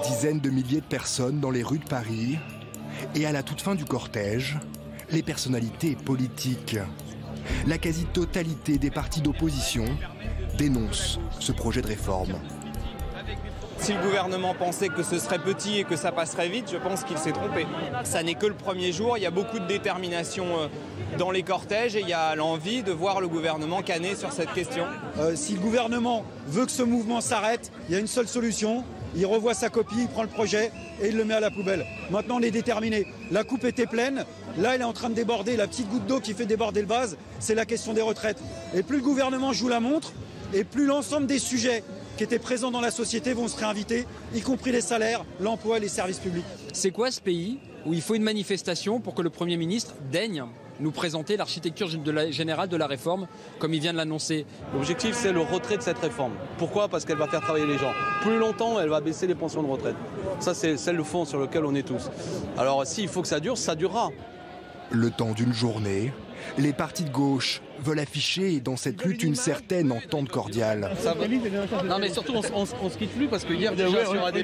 dizaines de milliers de personnes dans les rues de Paris. Et à la toute fin du cortège, les personnalités politiques. La quasi-totalité des partis d'opposition dénoncent ce projet de réforme. Si le gouvernement pensait que ce serait petit et que ça passerait vite, je pense qu'il s'est trompé. Ça n'est que le premier jour, il y a beaucoup de détermination dans les cortèges et il y a l'envie de voir le gouvernement canner sur cette question. Si le gouvernement veut que ce mouvement s'arrête, il y a une seule solution, il revoit sa copie, il prend le projet et il le met à la poubelle. Maintenant on est déterminé. La coupe était pleine, là elle est en train de déborder, la petite goutte d'eau qui fait déborder le vase, c'est la question des retraites. Et plus le gouvernement joue la montre, et plus l'ensemble des sujets qui étaient présents dans la société vont se réinviter, y compris les salaires, l'emploi et les services publics. C'est quoi ce pays où il faut une manifestation pour que le Premier ministre daigne nous présenter l'architecture générale de la réforme comme il vient de l'annoncer? L'objectif, c'est le retrait de cette réforme. Pourquoi? Parce qu'elle va faire travailler les gens. Plus longtemps, elle va baisser les pensions de retraite. Ça, c'est le fond sur lequel on est tous. Alors, s'il faut que ça dure, ça durera. Le temps d'une journée, les partis de gauche veulent afficher dans cette lutte une certaine entente cordiale. Non mais surtout on se quitte plus parce que hier déjà sur ADP,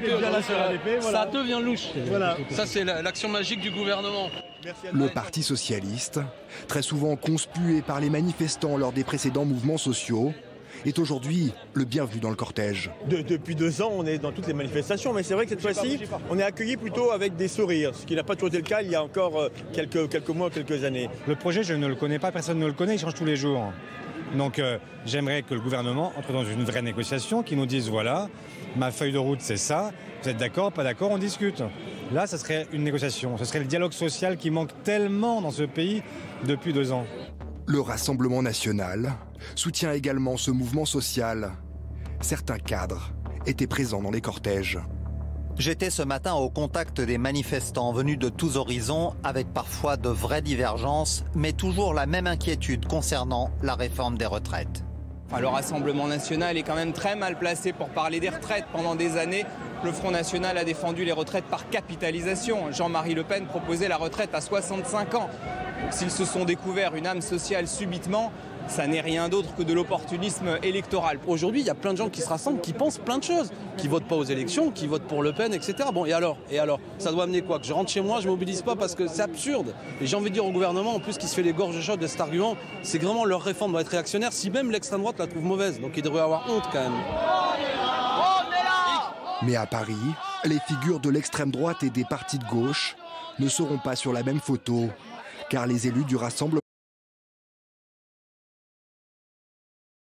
ça devient louche. Voilà. Ça c'est l'action magique du gouvernement. Le Parti socialiste, très souvent conspué par les manifestants lors des précédents mouvements sociaux, est aujourd'hui le bienvenu dans le cortège. Depuis 2 ans, on est dans toutes les manifestations, mais c'est vrai que cette fois-ci, on est accueillis plutôt avec des sourires, ce qui n'a pas toujours été le cas il y a encore quelques mois, quelques années. Le projet, je ne le connais pas, personne ne le connaît, il change tous les jours. Donc j'aimerais que le gouvernement entre dans une vraie négociation, qui nous dise voilà, ma feuille de route c'est ça, vous êtes d'accord, pas d'accord, on discute. Là, ça serait une négociation, ce serait le dialogue social qui manque tellement dans ce pays depuis 2 ans. Le Rassemblement national soutient également ce mouvement social. Certains cadres étaient présents dans les cortèges. J'étais ce matin au contact des manifestants venus de tous horizons, avec parfois de vraies divergences, mais toujours la même inquiétude concernant la réforme des retraites. Le Rassemblement national est quand même très mal placé pour parler des retraites. Pendant des années, le Front national a défendu les retraites par capitalisation. Jean-Marie Le Pen proposait la retraite à 65 ans. Donc s'ils se sont découverts une âme sociale subitement, ça n'est rien d'autre que de l'opportunisme électoral. Aujourd'hui, il y a plein de gens qui se rassemblent, qui pensent plein de choses, qui votent pas aux élections, qui votent pour Le Pen, etc. Bon, et alors? Ça doit amener quoi? Que je rentre chez moi, je mobilise pas parce que c'est absurde. Et j'ai envie de dire au gouvernement, en plus, qui se fait les gorges chaudes de cet argument, c'est que vraiment leur réforme doit être réactionnaire, si même l'extrême droite la trouve mauvaise. Donc ils devraient avoir honte quand même. Mais à Paris, les figures de l'extrême droite et des partis de gauche ne seront pas sur la même photo, car les élus du Rassemblement